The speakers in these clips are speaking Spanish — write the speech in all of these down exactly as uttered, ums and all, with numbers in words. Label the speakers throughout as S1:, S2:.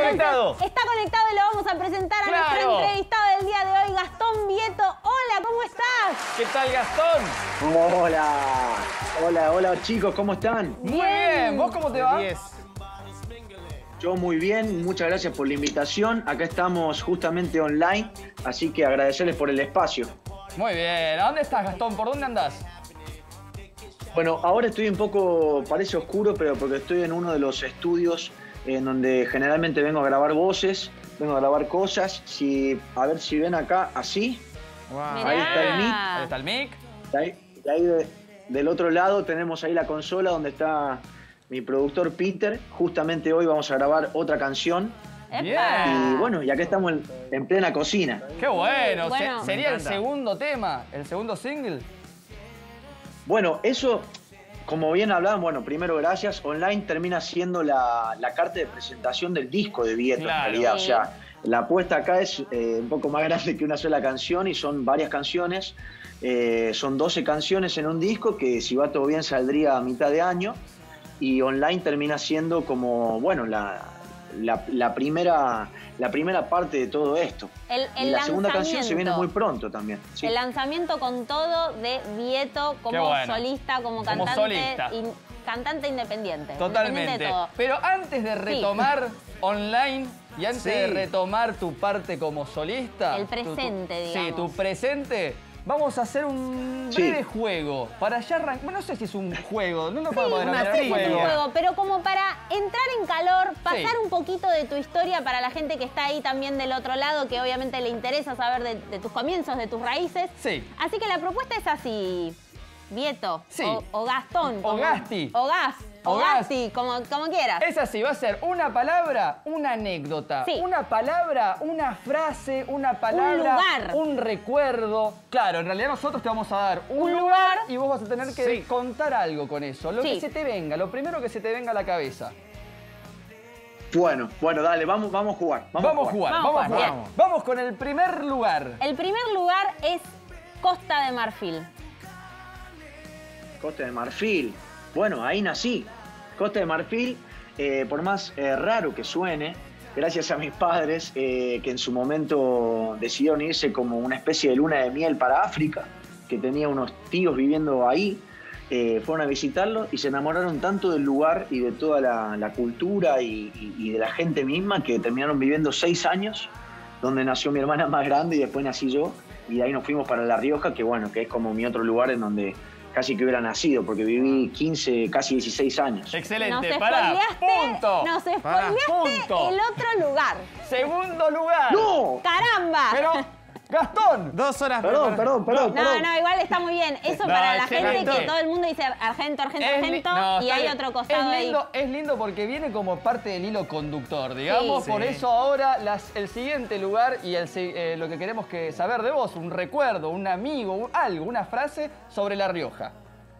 S1: conectado.
S2: Está conectado y lo vamos a presentar a
S1: Claro.
S2: nuestro entrevistado del día de hoy, Gastón Vieto. Hola, ¿cómo estás?
S1: ¿Qué tal, Gastón?
S3: Hola, hola, hola chicos, ¿cómo están?
S1: Muy bien. ¿Vos cómo te va?
S3: Yo muy bien, muchas gracias por la invitación. Acá estamos justamente online, así que agradecerles por el espacio.
S1: Muy bien. ¿A dónde estás, Gastón? ¿Por dónde andás?
S3: Bueno, ahora estoy un poco, parece oscuro, pero porque estoy en uno de los estudios en donde generalmente vengo a grabar voces, vengo a grabar cosas. Si, a ver si ven acá, así.
S1: Wow.
S3: Ahí está el mic.
S1: Ahí está el mic.
S3: De ahí, de ahí de- del otro lado tenemos ahí la consola donde está mi productor Peter. Justamente hoy vamos a grabar otra canción.
S2: ¡Epa!
S1: Bien.
S3: Y bueno, y acá estamos en, en plena cocina.
S1: Qué bueno.
S2: Bueno.
S1: Se- ¿Sería el segundo tema? ¿El segundo single?
S3: Bueno, eso, como bien hablaban, bueno, primero gracias. Online termina siendo la, la carta de presentación del disco de Vieto,
S1: Claro.
S3: en realidad.
S2: Sí.
S3: O sea, la apuesta acá es eh, un poco más grande que una sola canción y son varias canciones. Eh, son doce canciones en un disco que, si va todo bien, saldría a mitad de año. Y online termina siendo como, bueno, la, la, la primera, la primera parte de todo esto.
S2: El, el
S3: y la segunda canción se viene
S2: lanzamiento.
S3: muy pronto también. Sí.
S2: El lanzamiento con todo de Vieto
S1: Qué
S2: como
S1: bueno.
S2: solista, como
S1: Como
S2: cantante,
S1: solista.
S2: in- cantante independiente. Independiente
S1: Totalmente.
S2: de todo.
S1: Pero antes de retomar online y antes
S3: Sí.
S1: de retomar tu parte como solista...
S2: El
S1: tu- tu-
S2: presente,
S1: Sí,
S2: digamos.
S1: tu presente. Vamos a hacer un
S3: Sí.
S1: breve juego para ya arrancar. Bueno, no sé si es un juego, no lo
S2: Sí,
S1: podemos
S2: no
S1: denominar
S2: sé si es un
S1: juego.
S2: juego, pero como para entrar en calor, pasar
S1: Sí.
S2: un poquito de tu historia para la gente que está ahí también del otro lado, que obviamente le interesa saber de, de tus comienzos, de tus raíces.
S1: Sí.
S2: Así que la propuesta es así, Vieto,
S1: Sí.
S2: o, o Gastón.
S1: O
S2: como-
S1: Gasti.
S2: O Gas, o,
S1: O Gas.
S2: Gasti, como, como quieras.
S1: Es así, va a ser una palabra, una anécdota.
S2: Sí.
S1: Una palabra, una frase, una palabra,
S2: lugar.
S1: un recuerdo. Claro, en realidad nosotros te vamos a dar un,
S2: Un
S1: lugar,
S2: lugar.
S1: y vos vas a tener que
S4: Sí.
S1: contar algo con eso. Lo
S2: Sí.
S1: que se te venga, lo primero que se te venga a la cabeza.
S3: Bueno, bueno, dale, vamos, vamos a jugar.
S1: Vamos, a jugar,
S2: Vamos
S1: vamos
S2: a
S1: a
S2: jugar,
S1: jugar. Vamos con el primer lugar.
S2: El primer lugar es Costa de Marfil.
S3: Costa de Marfil. Bueno, ahí nací. Costa de Marfil, eh, por más eh, raro que suene, gracias a mis padres eh, que en su momento decidieron irse como una especie de luna de miel para África, que tenía unos tíos viviendo ahí, eh, fueron a visitarlo y se enamoraron tanto del lugar y de toda la, la cultura y, y- y de la gente misma que terminaron viviendo seis años, donde nació mi hermana más grande y después nací yo, y de ahí nos fuimos para La Rioja, que bueno, que es como mi otro lugar en donde casi que hubiera nacido, porque viví quince, casi dieciséis años.
S1: Excelente,
S2: Nos
S1: pará.
S2: spoileaste,
S1: Punto.
S2: nos
S1: Pará,
S2: spoileaste
S1: punto.
S2: el otro lugar.
S1: Segundo lugar.
S3: ¡No!
S2: ¡Caramba!
S1: Pero, Gastón.
S4: Dos horas
S3: Perdón,
S4: preparadas.
S3: perdón, perdón,
S2: No,
S3: perdón.
S2: no, igual está muy bien. Eso
S1: No,
S2: para la
S1: excelente.
S2: gente que todo el mundo dice argento, argento,
S1: Es li-
S2: argento
S1: no,
S2: y
S1: está
S2: hay
S1: bien.
S2: otro costado
S1: es
S2: ahí.
S1: lindo, Es lindo porque viene como parte del hilo conductor, digamos.
S4: Sí.
S1: Por
S4: Sí.
S1: eso ahora las- el siguiente lugar y el, si- eh, lo que queremos que saber de vos, un recuerdo, un amigo, un- algo, una frase sobre La Rioja.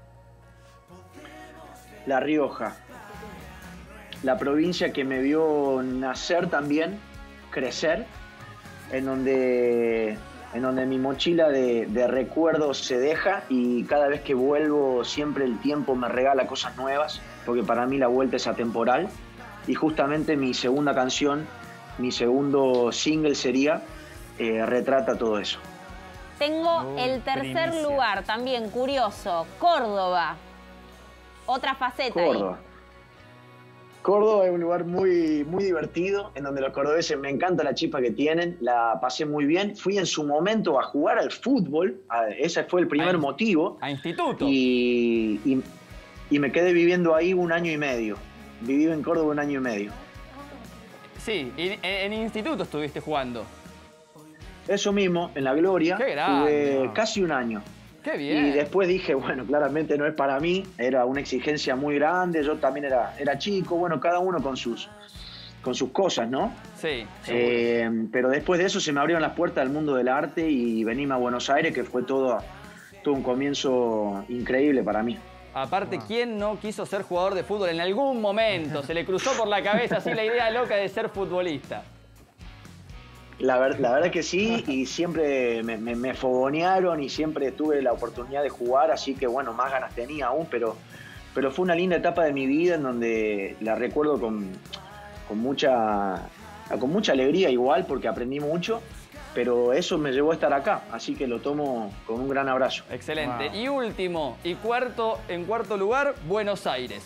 S3: La Rioja. La provincia que me vio nacer también, crecer, en donde, en donde mi mochila de, de recuerdos se deja y cada vez que vuelvo siempre el tiempo me regala cosas nuevas, porque para mí la vuelta es atemporal. Y justamente mi segunda canción, mi segundo single sería eh, retrata todo eso.
S2: Tengo
S4: Uy,
S2: el tercer
S4: primicia.
S2: lugar, también curioso, Córdoba. Otra faceta
S3: Córdoba. Córdoba es un lugar muy, muy divertido, en donde los cordobeses me encanta la chispa que tienen, la pasé muy bien. Fui en su momento a jugar al fútbol, a- ese fue el primer
S1: A in-
S3: motivo,
S1: A instituto.
S3: y, y, y me quedé viviendo ahí un año y medio. Viví en Córdoba un año y medio.
S1: Sí, y en, en instituto estuviste jugando.
S3: Eso mismo, en La Gloria,
S1: Qué grande.
S3: jugué casi un año.
S1: Qué bien.
S3: Y después dije, bueno, claramente no es para mí, era una exigencia muy grande, yo también era, era chico, bueno, cada uno con sus, con sus cosas, ¿no?
S1: Sí, seguro.
S3: Eh, pero después de eso se me abrieron las puertas del mundo del arte y venirme a Buenos Aires, que fue todo, todo un comienzo increíble para mí.
S1: Aparte, ¿quién no quiso ser jugador de fútbol en algún momento? Se le cruzó por la cabeza así la idea loca de ser futbolista.
S3: La, ver- la verdad que sí, y siempre me, me- me fogonearon y siempre tuve la oportunidad de jugar, así que bueno, más ganas tenía aún, pero, pero fue una linda etapa de mi vida en donde la recuerdo con, con mucha con mucha alegría igual, porque aprendí mucho, pero eso me llevó a estar acá, así que lo tomo con un gran abrazo.
S1: Excelente. Wow. Y último, y cuarto, en cuarto lugar, Buenos Aires.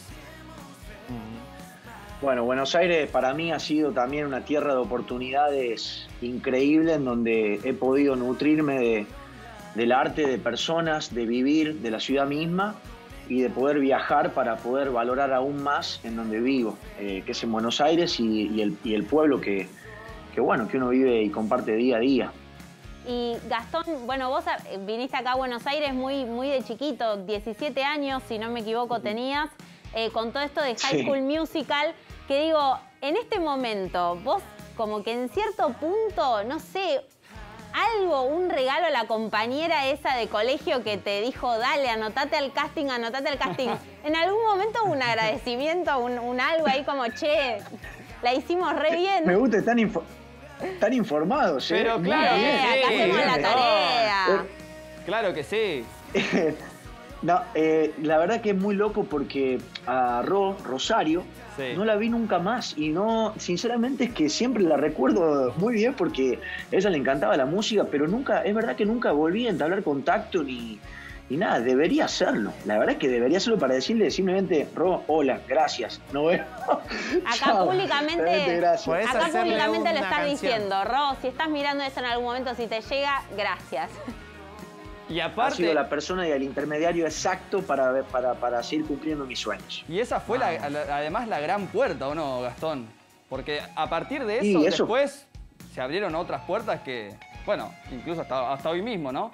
S3: Bueno, Buenos Aires para mí ha sido también una tierra de oportunidades increíble, en donde he podido nutrirme de, del arte, de personas, de vivir, de la ciudad misma y de poder viajar para poder valorar aún más en donde vivo, eh, que es en Buenos Aires y, y, el, y el pueblo que, que, bueno, que uno vive y comparte día a día.
S2: Y Gastón, bueno, vos viniste acá a Buenos Aires muy, muy de chiquito, diecisiete años, si no me equivoco, tenías, eh, con todo esto de High School Musical, que digo, en este momento, vos como que en cierto punto, no sé, algo, un regalo a la compañera esa de colegio que te dijo, dale, anotate al casting, anotate al casting. ¿En algún momento hubo un agradecimiento, un, un algo ahí como, che, la hicimos re bien?
S3: Me gusta, están, info están informados, ¿eh?
S1: Pero claro
S2: sí,
S1: que sí.
S2: Acá hacemos la tarea.
S3: Eh,
S1: claro que sí.
S3: No, eh, la verdad que es muy loco porque a Ro, Rosario, sí, no la vi nunca más y no, sinceramente es que siempre la recuerdo muy bien porque a ella le encantaba la música, pero nunca, es verdad que nunca volví a entablar contacto ni, ni nada, debería hacerlo, la verdad es que debería hacerlo para decirle simplemente, Ro, hola, gracias, no veo.
S2: Acá
S3: Chao,
S2: públicamente, acá públicamente lo estás
S4: canción.
S2: diciendo, Ro, si estás mirando eso en algún momento, si te llega, gracias.
S1: Y aparte,
S3: ha sido la persona y el intermediario exacto para, para, para seguir cumpliendo mis sueños.
S1: Y esa fue la, la, además la gran puerta, ¿o no, Gastón? Porque a partir de eso,
S3: y eso
S1: después se abrieron otras puertas que, bueno, incluso hasta, hasta hoy mismo, ¿no?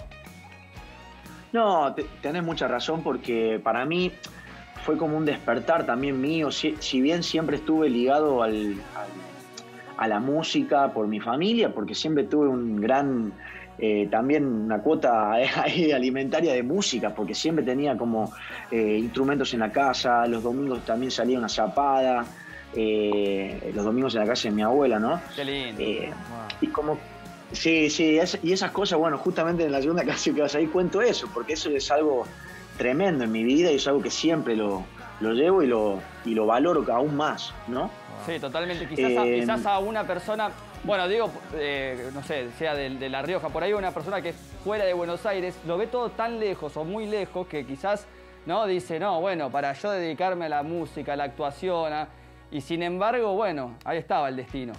S3: No, te, tenés mucha razón porque para mí fue como un despertar también mío. Si, si bien siempre estuve ligado al, al, a la música por mi familia, porque siempre tuve un gran... Eh, también una cuota ahí alimentaria de música, porque siempre tenía como eh, instrumentos en la casa, los domingos también salía una zapada, eh, los domingos en la casa de mi abuela, ¿no?
S1: Qué lindo.
S3: Eh, wow. Y como, sí, sí, es, y esas cosas, bueno, justamente en la segunda canción que vas ahí cuento eso, porque eso es algo tremendo en mi vida y es algo que siempre lo, lo llevo y lo, y lo valoro aún más, ¿no?
S1: Sí, totalmente. Quizás, eh, a, quizás a una persona... Bueno, digo, eh, no sé, sea de, de La Rioja, por ahí una persona que es fuera de Buenos Aires, lo ve todo tan lejos o muy lejos que quizás, ¿no? Dice, no, bueno, para yo dedicarme a la música, a la actuación, a... y sin embargo, bueno, ahí estaba el destino.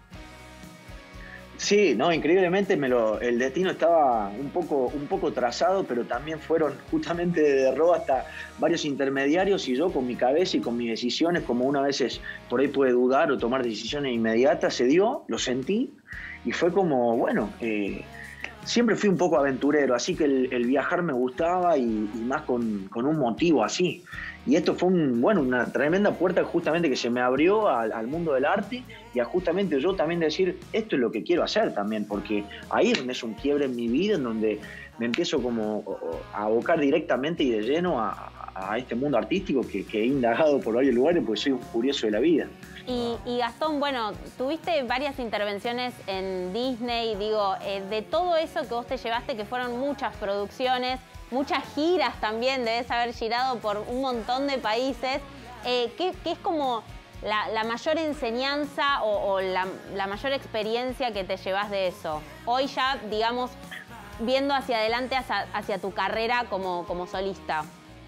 S3: Sí, no, increíblemente me lo, el destino estaba un poco, un poco trazado, pero también fueron justamente de Ro hasta varios intermediarios y yo con mi cabeza y con mis decisiones, como una veces por ahí puede dudar o tomar decisiones inmediatas, se dio, lo sentí y fue como, bueno, eh, siempre fui un poco aventurero, así que el, el viajar me gustaba y, y más con, con un motivo así. Y esto fue un, bueno, una tremenda puerta justamente que se me abrió al, al mundo del arte y a justamente yo también decir, esto es lo que quiero hacer también, porque ahí es donde es un quiebre en mi vida, en donde me empiezo como a abocar directamente y de lleno a, a este mundo artístico que, que he indagado por varios lugares porque soy un curioso de la vida.
S2: Y, y Gastón, bueno, tuviste varias intervenciones en Disney, digo, eh, de todo eso que vos te llevaste, que fueron muchas producciones, muchas giras también, debes haber girado por un montón de países. Eh, ¿qué, ¿Qué es como la, la mayor enseñanza o, o la, la mayor experiencia que te llevas de eso? Hoy ya, digamos, viendo hacia adelante, hacia, hacia tu carrera como, como solista.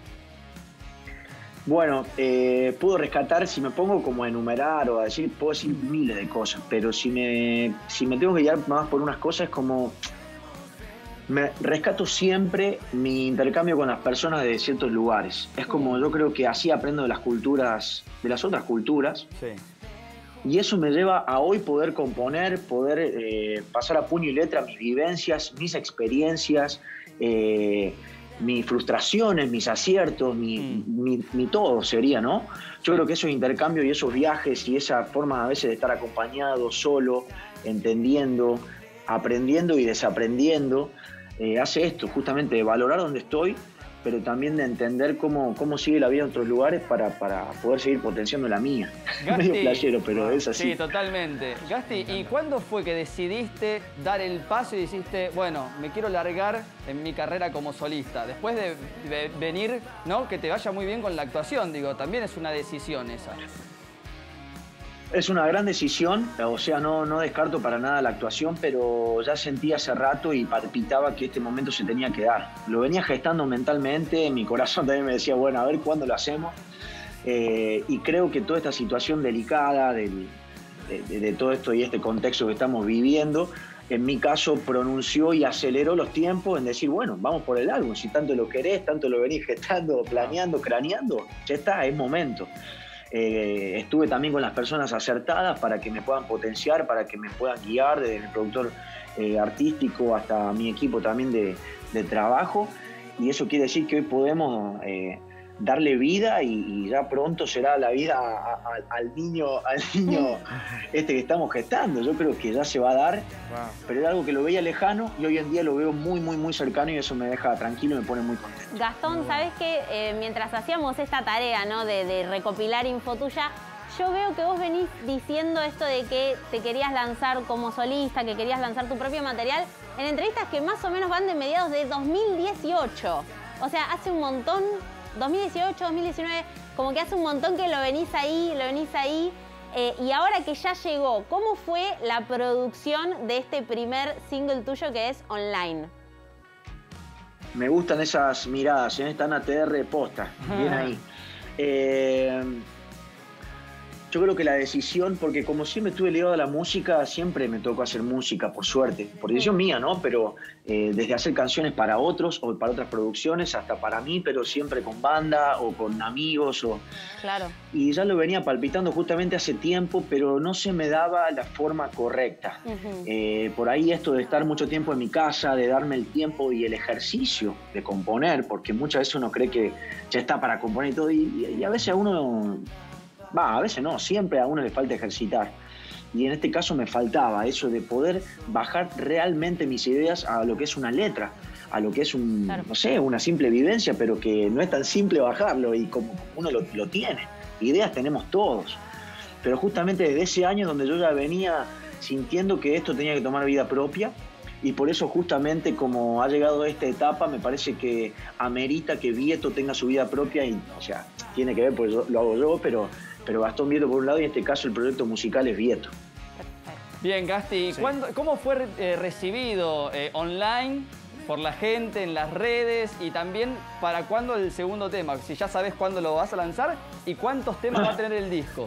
S3: Bueno, eh, puedo rescatar, si me pongo como a enumerar o a decir, puedo decir miles de cosas, pero si me, si me tengo que guiar más por unas cosas es como... Me rescato siempre mi intercambio con las personas de ciertos lugares. Es como yo creo que así aprendo de las culturas, de las otras culturas.
S1: Sí.
S3: Y eso me lleva a hoy poder componer, poder eh, pasar a puño y letra mis vivencias, mis experiencias, eh, mis frustraciones, mis aciertos, mi, mm. mi, mi todo sería, ¿no? Yo creo que esos intercambios y esos viajes y esa forma a veces de estar acompañado, solo, entendiendo, aprendiendo y desaprendiendo, eh, hace esto, justamente de valorar donde estoy, pero también de entender cómo, cómo sigue la vida en otros lugares para, para poder seguir potenciando la mía.
S1: Gasti,
S3: medio playero, pero es así.
S1: Sí, totalmente. Gasti, ¿y cuándo fue que decidiste dar el paso y dijiste, bueno, me quiero largar en mi carrera como solista? Después de, de venir, ¿no? Que te vaya muy bien con la actuación, digo, también es una decisión esa.
S3: Es una gran decisión, o sea, no, no descarto para nada la actuación, pero ya sentía hace rato y palpitaba que este momento se tenía que dar. Lo venía gestando mentalmente, mi corazón también me decía, bueno, a ver cuándo lo hacemos. Eh, y creo que toda esta situación delicada del, de, de, de todo esto y este contexto que estamos viviendo, en mi caso pronunció y aceleró los tiempos en decir, bueno, vamos por el álbum, si tanto lo querés, tanto lo venís gestando, planeando, craneando, ya está, es momento. Eh, estuve también con las personas acertadas para que me puedan potenciar, para que me puedan guiar, desde el productor eh, artístico hasta mi equipo también de, de trabajo, y eso quiere decir que hoy podemos eh, darle vida y, y ya pronto será la vida a, a, al niño, al niño este que estamos gestando. Yo creo que ya se va a dar, wow. Pero era algo que lo veía lejano y hoy en día lo veo muy, muy, muy cercano y eso me deja tranquilo y me pone muy contento.
S2: Gastón, ¿sabés qué? Eh, mientras hacíamos esta tarea, ¿no? de, de recopilar info tuya, yo veo que vos venís diciendo esto de que te querías lanzar como solista, que querías lanzar tu propio material, en entrevistas que más o menos van de mediados de dos mil dieciocho. O sea, hace un montón, dos mil dieciocho, dos mil diecinueve, como que hace un montón que lo venís ahí, lo venís ahí. Eh, y ahora que ya llegó, ¿cómo fue la producción de este primer single tuyo que es Online?
S3: Me gustan esas miradas, ¿eh? Están A T R posta, bien ahí. Eh, yo creo que la decisión, porque como siempre estuve ligado a la música, siempre me tocó hacer música, por suerte, por decisión mía, ¿no? Pero eh, desde hacer canciones para otros o para otras producciones, hasta para mí, pero siempre con banda o con amigos. O...
S2: Claro.
S3: Y ya lo venía palpitando justamente hace tiempo, pero no se me daba la forma correcta. Uh-huh. eh, por ahí esto de estar mucho tiempo en mi casa, de darme el tiempo y el ejercicio de componer, porque muchas veces uno cree que ya está para componer y todo, y, y a veces a uno... Va, a veces no, siempre a uno le falta ejercitar. Y en este caso me faltaba eso de poder bajar realmente mis ideas a lo que es una letra, a lo que es un, claro. no sé, una simple vivencia, pero que no es tan simple bajarlo y como uno lo, lo tiene. Ideas tenemos todos. Pero justamente desde ese año donde yo ya venía sintiendo que esto tenía que tomar vida propia, y por eso justamente como ha llegado a esta etapa, me parece que amerita que Vieto tenga su vida propia, y, o sea, tiene que ver porque yo, lo hago yo, pero... pero Gastón Vieto por un lado y en este caso el proyecto musical es Vieto.
S1: Bien, Gasti, sí. ¿Cómo fue eh, recibido eh, online por la gente en las redes y también para cuándo el segundo tema? Si ya sabes cuándo lo vas a lanzar y cuántos temas va a tener el disco.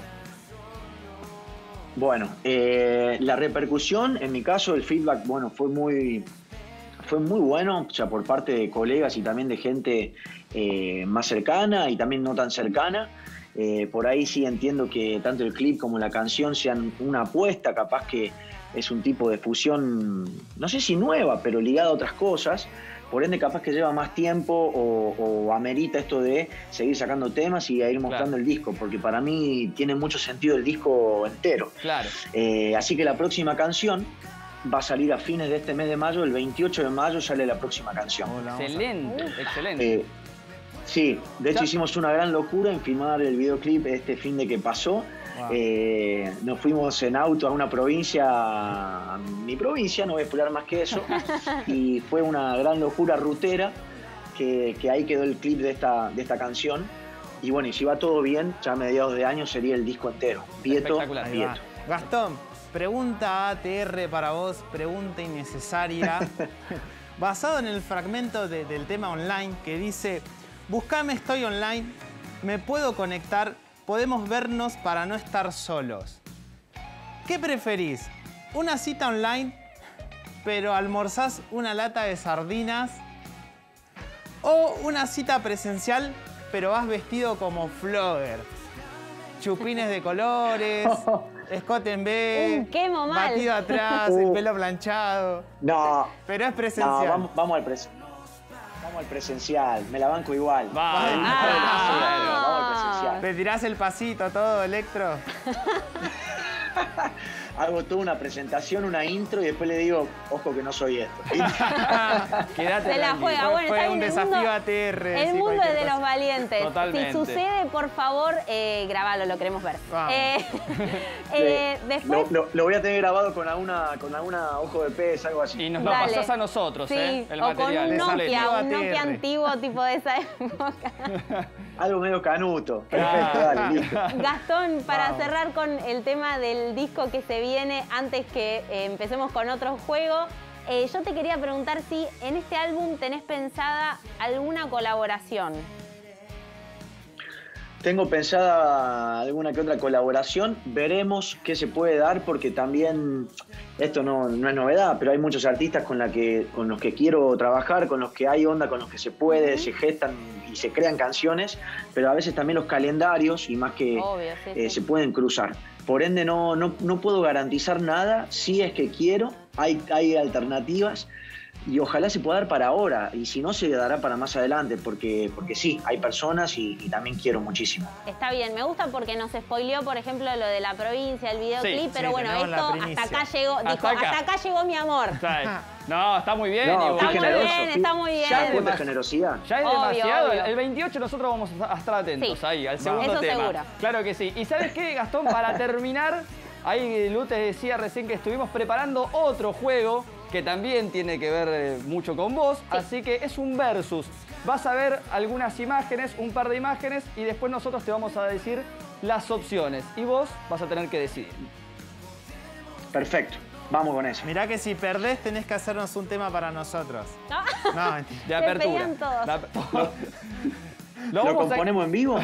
S3: Bueno, eh, la repercusión, en mi caso el feedback, bueno, fue muy, fue muy bueno, o sea, por parte de colegas y también de gente eh, más cercana y también no tan cercana. Eh, por ahí sí entiendo que tanto el clip como la canción sean una apuesta, capaz que es un tipo de fusión, no sé si nueva, pero ligada a otras cosas, por ende capaz que lleva más tiempo o, o amerita esto de seguir sacando temas y a ir mostrando, claro, el disco, porque para mí tiene mucho sentido el disco entero.
S1: Claro.
S3: Eh, así que la próxima canción va a salir a fines de este mes de mayo, el veintiocho de mayo sale la próxima canción.
S1: Excelente, uh, excelente.
S3: Eh, Sí, de hecho hicimos una gran locura en filmar el videoclip este fin de que pasó. Wow. Eh, nos fuimos en auto a una provincia, a mi provincia, no voy a explorar más que eso, y fue una gran locura rutera que, que ahí quedó el clip de esta, de esta canción. Y bueno, y si va todo bien, ya a mediados de año sería el disco entero. Vieto, Vieto.
S4: Gastón, pregunta A T R para vos, pregunta innecesaria. Basado en el fragmento de, del tema Online que dice... Buscame, estoy online, me puedo conectar, podemos vernos para no estar solos. ¿Qué preferís? ¿Una cita online, pero almorzás una lata de sardinas? ¿O una cita presencial, pero vas vestido como flogger? Chupines de colores, escote en B,
S2: un quemo mal,
S4: batido atrás, uh, el pelo planchado.
S3: No.
S4: Pero es presencial.
S3: No, vamos, vamos al presencial. Vamos al presencial, me la banco igual.
S4: Va.
S3: Ah, vamos al presencial.
S4: ¿Le tirás el pasito todo, Electro?
S3: Hago toda una presentación, una intro y después le digo, ojo que no soy esto.
S2: Quédate. Se la juega.
S4: Fue,
S2: bueno,
S4: fue
S2: está
S4: un
S2: bien,
S4: desafío
S2: el mundo,
S4: A T R.
S2: El
S4: sí,
S2: mundo es de
S4: cosa.
S2: Los valientes.
S1: Totalmente.
S2: Si sucede, por favor, eh, grabalo, lo queremos ver.
S4: Eh,
S2: eh, después...
S3: Lo, lo, lo voy a tener grabado con alguna, con alguna ojo de pez, algo así.
S1: Y nos lo pasás a nosotros,
S2: sí,
S1: ¿eh? El
S2: o
S1: material.
S2: con un Nokia, un
S4: A T R.
S2: Nokia antiguo tipo de esa época.
S3: algo medio canuto. Perfecto, dale, listo.
S2: Gastón, para
S4: Vamos.
S2: cerrar con el tema del disco que se viene, antes que eh, empecemos con otro juego, eh, yo te quería preguntar si en este álbum tenés pensada alguna colaboración.
S3: Tengo pensada alguna que otra colaboración, veremos qué se puede dar porque también, esto no, no es novedad, pero hay muchos artistas con, la que, con los que quiero trabajar, con los que hay onda, con los que se puede, se gestan y se crean canciones, pero a veces también los calendarios y más que
S2: Obvio, sí,
S3: eh,
S2: sí.
S3: se pueden cruzar. Por ende no, no, no puedo garantizar nada, si es que quiero, hay, hay alternativas. Y ojalá se pueda dar para ahora, y si no se dará para más adelante, porque, porque sí, hay personas y, y también quiero muchísimo.
S2: Está bien, me gusta porque nos spoileó, por ejemplo, lo de la provincia, el videoclip,
S1: Sí,
S2: pero
S4: sí,
S2: bueno,
S4: tenemos la
S2: esto hasta
S4: primicia.
S2: acá llegó,
S1: Hasta
S2: dijo,
S1: acá.
S2: hasta acá llegó mi amor.
S1: Está- No, está muy bien.
S3: No,
S1: igual.
S3: qué
S2: muy
S3: generoso.
S2: bien,
S3: qué-
S2: está muy bien.
S3: ¿Se dan cuenta
S1: Demas-
S3: de generosidad?
S1: Ya es
S2: Obvio,
S1: demasiado.
S2: obvio.
S1: El veintiocho nosotros vamos a estar atentos
S2: Sí.
S1: ahí, al segundo
S2: Eso
S1: tema.
S2: seguro.
S1: Claro que sí. ¿Y sabes qué, Gastón? Para terminar, ahí Lu te decía recién que estuvimos preparando otro juego que también tiene que ver eh, mucho con vos. Así que es un versus. Vas a ver algunas imágenes, un par de imágenes, y después nosotros te vamos a decir las opciones. Y vos vas a tener que decidir.
S3: Perfecto, vamos con eso.
S4: Mirá que si perdés tenés que hacernos un tema para nosotros.
S2: ¿No?
S4: No, mentira.
S1: De
S2: Se
S1: apertura.
S2: pelean todos.
S1: La-
S3: ¿Lo,
S1: vamos a-
S3: componemos en vivo?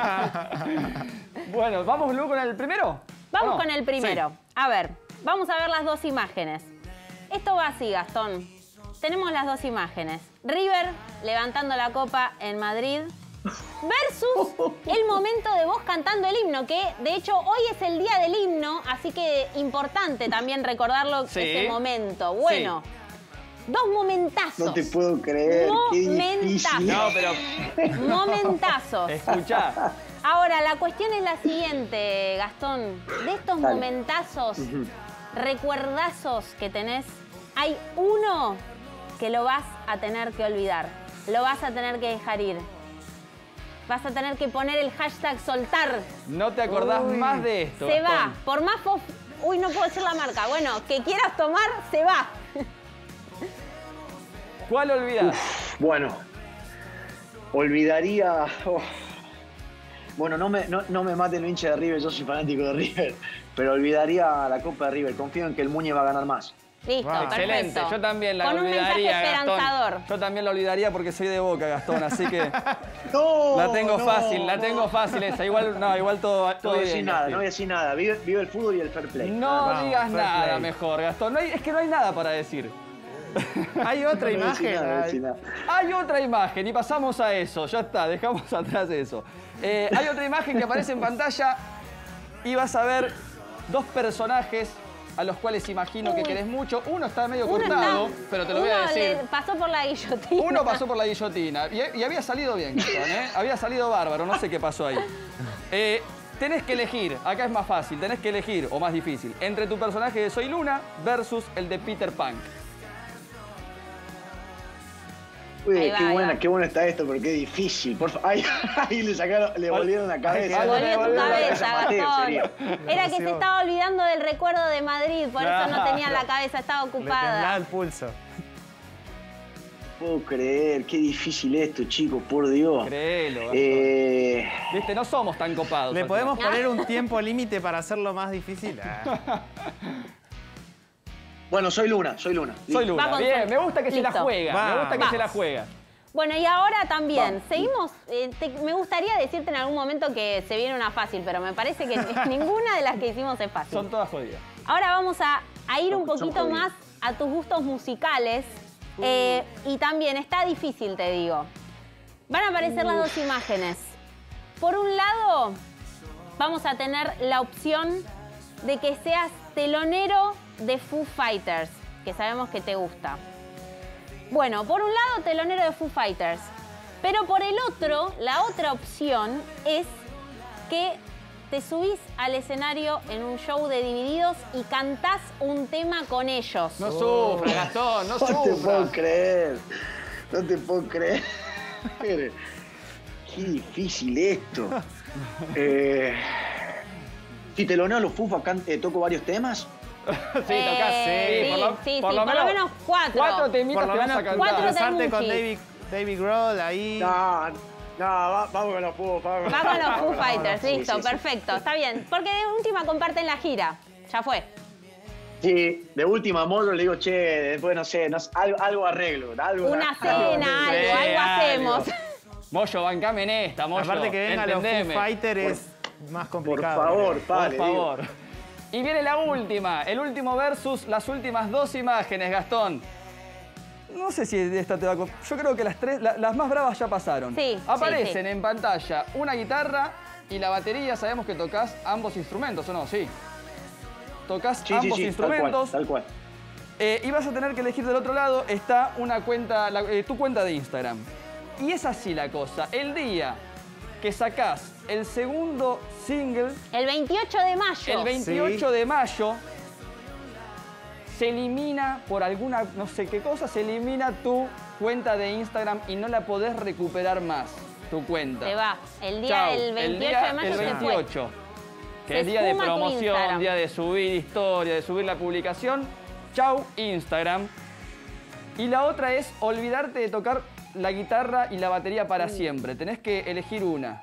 S1: Bueno, ¿vamos luego con el primero?
S2: Vamos
S1: ¿O no?
S2: con el primero. A ver, vamos a ver las dos imágenes. Esto va así, Gastón. Tenemos las dos imágenes. River levantando la copa en Madrid versus el momento de vos cantando el himno, que de hecho hoy es el día del himno, así que importante también recordarlo,
S1: Sí.
S2: ese momento. Bueno, dos momentazos.
S3: No te puedo creer, qué difícil.
S1: No, pero
S2: Momentazos.
S1: escuchá.
S2: Ahora, la cuestión es la siguiente, Gastón. De estos
S3: Dale.
S2: momentazos, recuerdazos que tenés, hay uno que lo vas a tener que olvidar. Lo vas a tener que dejar ir. Vas a tener que poner el hashtag soltar.
S1: No te acordás
S4: Uy.
S1: más de esto.
S2: Se
S1: Gastón.
S2: va. Por más... fo- Uy, no puedo decir la marca. Bueno, que quieras tomar, se va.
S1: ¿Cuál olvidás?
S3: Bueno, olvidaría... oh. Bueno, no me, no, no me maten los hinchas de River, yo soy fanático de River, pero olvidaría la Copa de River. Confío en que el Muñe va a ganar más.
S2: Listo,
S4: Wow.
S1: Excelente,
S2: perfecto.
S1: yo también la
S2: Con un mensaje
S1: olvidaría,
S2: esperanzador.
S1: Gastón. Yo también la olvidaría porque soy de Boca, Gastón, así que
S3: ¡No!
S1: la tengo
S3: no,
S1: fácil, la
S3: no.
S1: tengo fácil esa. Igual, no, igual todo,
S3: No
S1: todo
S3: voy a
S1: bien.
S3: decir nada,
S1: Gastón.
S3: no voy a decir nada. Vive, vive el fútbol y el fair play.
S1: No
S4: Vamos,
S1: digas
S4: fair
S1: nada
S4: play.
S1: mejor, Gastón. No hay- es que no hay nada para decir.
S4: Hay otra
S3: No voy a decir
S4: imagen.
S3: nada, no voy a decir nada.
S1: Hay otra imagen y pasamos a eso. Ya está, dejamos atrás eso. Eh, hay otra imagen que aparece en pantalla y vas a ver dos personajes a los cuales imagino que
S2: Uy.
S1: querés mucho. Uno está medio
S2: Uno
S1: cortado,
S2: está-
S1: pero te lo voy a
S2: uno
S1: decir.
S2: le pasó por la guillotina.
S1: Uno pasó por la guillotina y, y había salido bien, Gastón, ¿eh? Había salido bárbaro, no sé qué pasó ahí. Eh, tenés que elegir, acá es más fácil, tenés que elegir, o más difícil, entre tu personaje de Soy Luna versus el de Peter Pan.
S3: Uy,
S2: Ahí va,
S3: qué
S2: ahí
S3: buena,
S2: va.
S3: qué bueno está esto, pero qué difícil. Por fa- Ahí, ahí le sacaron, le volvieron la cabeza.
S1: Ay,
S2: Volvió
S1: le
S2: tu
S1: volvió la
S2: cabeza,
S3: Mateo,
S2: Gastón.
S3: sería.
S2: Era que se estaba olvidando del recuerdo de Madrid, por eso no tenía
S1: Claro.
S2: la cabeza, estaba
S4: Le temblaba
S2: ocupada.
S4: el pulso.
S3: No puedo creer, qué difícil esto, chicos, por Dios.
S1: Créelo, Gastón.
S3: Eh,
S1: Viste, no somos tan copados.
S4: ¿Le
S1: al
S4: podemos
S1: final.
S4: poner un tiempo límite para hacerlo más difícil? Ah.
S3: bueno, soy Luna, soy Luna.
S1: Soy Luna,
S2: Va con
S1: bien,
S2: Soy-
S1: me gusta que se la
S2: Listo.
S1: juega,
S4: Va.
S1: me gusta que
S2: Va.
S1: se la juega.
S2: Bueno, y ahora también,
S3: Vamos.
S2: seguimos, eh, te- me gustaría decirte en algún momento que se viene una fácil, pero me parece que ninguna de las que hicimos es fácil.
S1: Son todas jodidas.
S2: Ahora vamos a, a ir un
S3: Son- son
S2: poquito
S3: jodidas.
S2: más a tus gustos musicales. eh, y también está difícil, te digo. Van a aparecer las dos imágenes. Por un lado, vamos a tener la opción de que seas telonero de Foo Fighters, que sabemos que te gusta. Bueno, por un lado, telonero de Foo Fighters. Pero por el otro, la otra opción es que te subís al escenario en un show de Divididos y cantás un tema con ellos.
S1: No sufra, Gastón, no
S3: No te
S1: sufra.
S3: puedo creer, no te puedo creer. Qué difícil esto. Eh, si te lo neo los Fufa, can- eh, toco varios temas.
S1: Sí, tocás,
S2: Eh,
S1: sí, por lo,
S2: sí,
S1: por
S2: sí,
S1: lo
S2: por lo menos cuatro.
S1: Cuatro temitas
S4: Por lo
S1: te vas
S4: menos
S1: a cantar.
S2: cuatro
S4: Casarte con
S2: Muchis.
S4: David, David Grohl ahí.
S3: No, No, va, vamos con los Foo, vamos
S2: Va con los Foo Fighters,
S3: Sí,
S2: listo,
S3: sí, sí.
S2: perfecto, está bien. Porque de última comparten la gira, ya fue.
S3: Sí, de última modo le digo, che, después no sé, no sé, algo, algo arreglo. Algo,
S2: Una
S3: algo
S2: cena, algo,
S1: Sí,
S2: algo
S1: algo.
S2: hacemos.
S1: Moyo, bancame en esta, Moyo.
S4: Aparte que vengan los Foo
S1: entendeme.
S4: Fighters es más
S3: Por
S4: complicado.
S3: favor,
S1: Por
S3: vale.
S1: favor. Y viene la última, el último versus las últimas dos imágenes, Gastón. No sé si de esta te va a... Yo creo que las tres, la- las más bravas ya pasaron.
S2: Sí,
S1: Aparecen
S2: sí, sí.
S1: en pantalla una guitarra y la batería. Sabemos que tocas ambos instrumentos, ¿o no? Sí. Tocas
S3: Sí, sí,
S1: ambos
S3: sí,
S1: instrumentos.
S3: tal cual, tal cual.
S1: Eh, y vas a tener que elegir del otro lado, está una cuenta, la- eh, tu cuenta de Instagram. Y es así la cosa. El día que sacás el segundo single,
S2: El veintiocho de mayo.
S1: el veintiocho
S4: Sí.
S1: de mayo, se elimina por alguna, no sé qué cosa, se elimina tu cuenta de Instagram y no la podés recuperar más, tu cuenta.
S2: Se va. El día
S1: Chau.
S2: del
S1: El
S2: veintiocho
S1: día-
S2: de mayo
S1: el
S2: se fue.
S1: veintiocho, que
S2: Se
S1: es día de
S2: esfuma tu
S1: promoción,
S2: Instagram.
S1: día de subir historia, de subir la publicación. Chau, Instagram. Y la otra es olvidarte de tocar la guitarra y la batería para siempre. Tenés que elegir una.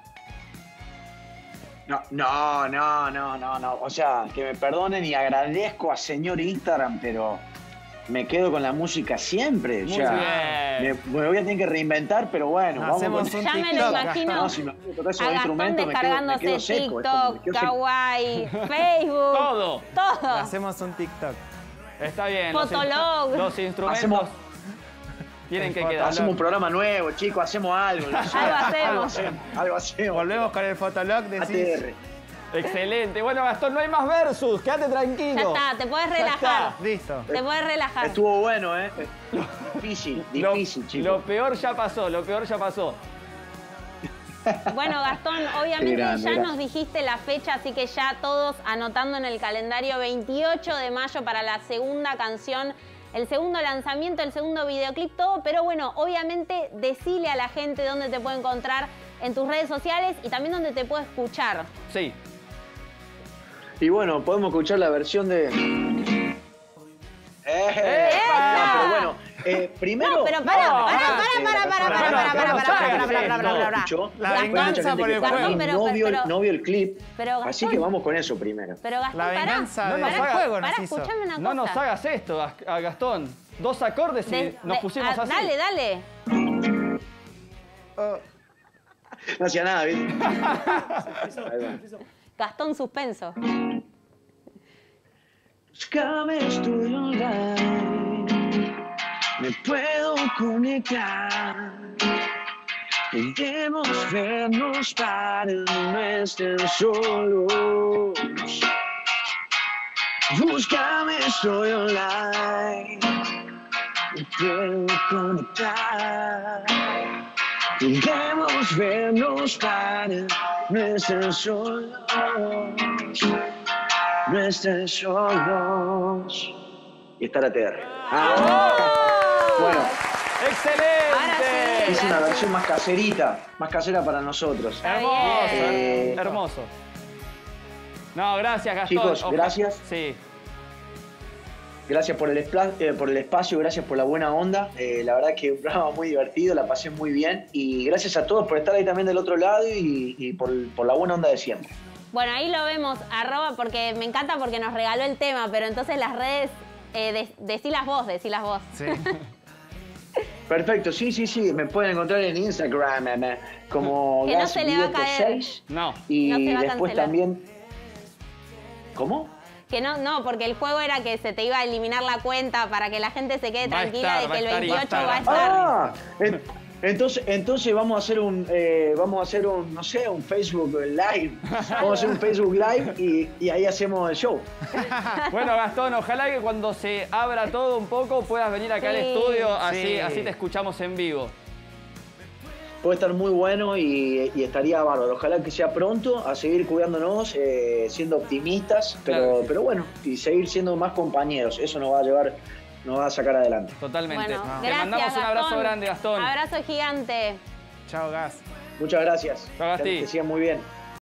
S3: No, no, no, no, no, no. O sea, que me perdonen y agradezco a señor Instagram, pero me quedo con la música siempre.
S1: Muy
S3: o sea,
S1: bien.
S3: Me, me voy a tener que reinventar, pero bueno, vamos
S4: Hacemos
S3: con...
S4: un
S2: Ya me lo
S4: TikTok,
S2: imagino.
S3: No, si me voy a tocar esos
S2: A Gastón
S3: instrumentos, me quedo, me
S2: descargándose
S3: quedo seco. es como
S2: TikTok,
S3: me quedo seco.
S2: Kawaii, Facebook.
S1: Todo.
S2: Todo.
S4: Hacemos un TikTok.
S1: Está bien. los in-
S2: Fotolog.
S1: Los, instrumentos
S3: Hacemos-
S1: tienen que
S4: Hacemos
S1: quedar.
S3: Hacemos un programa nuevo, chicos, hacemos algo. no sé,
S2: Algo hacemos.
S3: Algo hacemos. Algo hacemos.
S4: Volvemos con el Fotolog de
S3: A T R.
S1: Excelente. Bueno, Gastón, no hay más versus. Quédate
S2: Ya
S1: tranquilo.
S2: está, te puedes
S1: Ya
S2: relajar.
S1: está.
S4: Listo.
S2: Te puedes relajar.
S3: Estuvo bueno, ¿eh? Difícil,
S1: Lo-
S3: difícil, chicos.
S1: Lo peor ya pasó, lo peor ya pasó.
S2: Bueno, Gastón, obviamente
S3: Qué grande,
S2: ya
S3: gracias.
S2: nos dijiste la fecha, así que ya todos anotando en el calendario veintiocho de mayo para la segunda canción, el segundo lanzamiento, el segundo videoclip, todo. Pero bueno, obviamente decile a la gente dónde te puede encontrar en tus redes sociales y también dónde te puede escuchar.
S1: Sí.
S3: Y bueno, podemos escuchar la versión de... ¡Eh!
S2: ¡Epa!
S3: No, pero bueno, eh, primero...
S2: No, pero para,
S1: No,
S2: para,
S1: pará,
S2: para,
S3: eh,
S2: para, para,
S3: pará,
S2: para,
S1: pará,
S2: para, para,
S1: no
S2: para,
S1: saques
S2: para, para,
S1: esto.
S2: para, para, para.
S3: escuchó.
S4: La
S2: Gastón,
S4: venganza por el
S3: para
S4: juego.
S3: mí
S2: pero-
S3: no, vio,
S2: pero-
S3: no vio el clip,
S2: pero,
S3: así
S2: Gastón-
S3: que vamos con eso primero.
S2: Pero Gastón,
S4: La
S2: pará,
S4: venganza
S2: pará,
S4: del
S2: pará,
S4: juego nos
S2: pará,
S4: hizo.
S2: escuchame una
S1: No nos
S2: cosa.
S1: hagas esto, a, a Gastón. Dos acordes y
S2: De-
S1: nos
S2: de-
S1: pusimos
S2: ah,
S1: así.
S2: Dale, dale.
S3: No hacía nada, ¿viste? Ahí va.
S2: Gastón suspenso.
S3: Búscame, estoy online. Me puedo conectar. Podemos vernos para no estar solos. Búscame, estoy online. Me puedo conectar. Podemos vernos para no estar solos. No estés solos. Y está la T R. Ah, bueno,
S1: ¡Excelente!
S3: es una versión más caserita, más casera para nosotros.
S2: Está
S1: Hermoso,
S2: bien.
S3: Eh,
S1: hermoso. No, gracias, Gastón.
S3: Chicos,
S1: Ojalá-
S3: gracias.
S1: Sí.
S3: Gracias por el, espla- eh, por el espacio, gracias por la buena onda. Eh, la verdad que un programa muy divertido, la pasé muy bien. Y gracias a todos por estar ahí también del otro lado y, y por, por la buena onda de siempre.
S2: Bueno, ahí lo vemos, arroba, porque me encanta porque nos regaló el tema, pero entonces las redes, eh, de- decilas vos, decilas vos.
S4: Sí.
S3: Perfecto, sí, sí, sí. Me pueden encontrar en Instagram eh, como
S2: Que no
S3: Gas
S2: se le va a
S3: Vieto
S2: caer.
S3: seis.
S1: No.
S3: Y
S2: No se va a
S3: después
S2: cancelar.
S3: también. ¿Cómo?
S2: Que no, no, porque el juego era que se te iba a eliminar la cuenta para que la gente se quede
S1: Va a
S2: tranquila
S1: estar,
S2: de que el
S1: va a estar y va a
S2: veintiocho va a
S1: estar.
S2: estar.
S3: Ah, en- entonces, entonces vamos a hacer un, eh, vamos a hacer un, no sé, un Facebook Live. Vamos a hacer un Facebook Live y, y ahí hacemos el show.
S1: Bueno, Gastón, ojalá que cuando se abra todo un poco puedas venir acá al
S2: Sí.
S1: estudio, así,
S4: Sí.
S1: así te escuchamos en vivo.
S3: Puede estar muy bueno y, y estaría bárbaro. Ojalá que sea pronto, a seguir cuidándonos, eh, siendo optimistas, pero,
S1: Claro que sí.
S3: pero bueno, y seguir siendo más compañeros. Eso nos va a llevar, nos va a sacar adelante.
S1: Totalmente.
S2: Bueno,
S1: Te
S2: gracias,
S1: mandamos un abrazo
S2: Gastón.
S1: grande, Gastón.
S2: Abrazo gigante.
S4: Chao, Gas.
S3: Muchas gracias.
S1: Chao, Gasti.
S3: Que sigan muy bien.